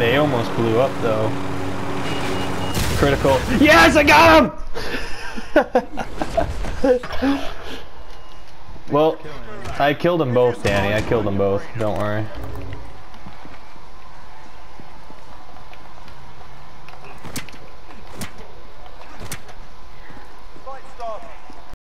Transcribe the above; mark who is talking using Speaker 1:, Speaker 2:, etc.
Speaker 1: They almost blew up though. Critical. Yes, I got him! Well, I killed them both, Danny. I killed them both. Don't worry.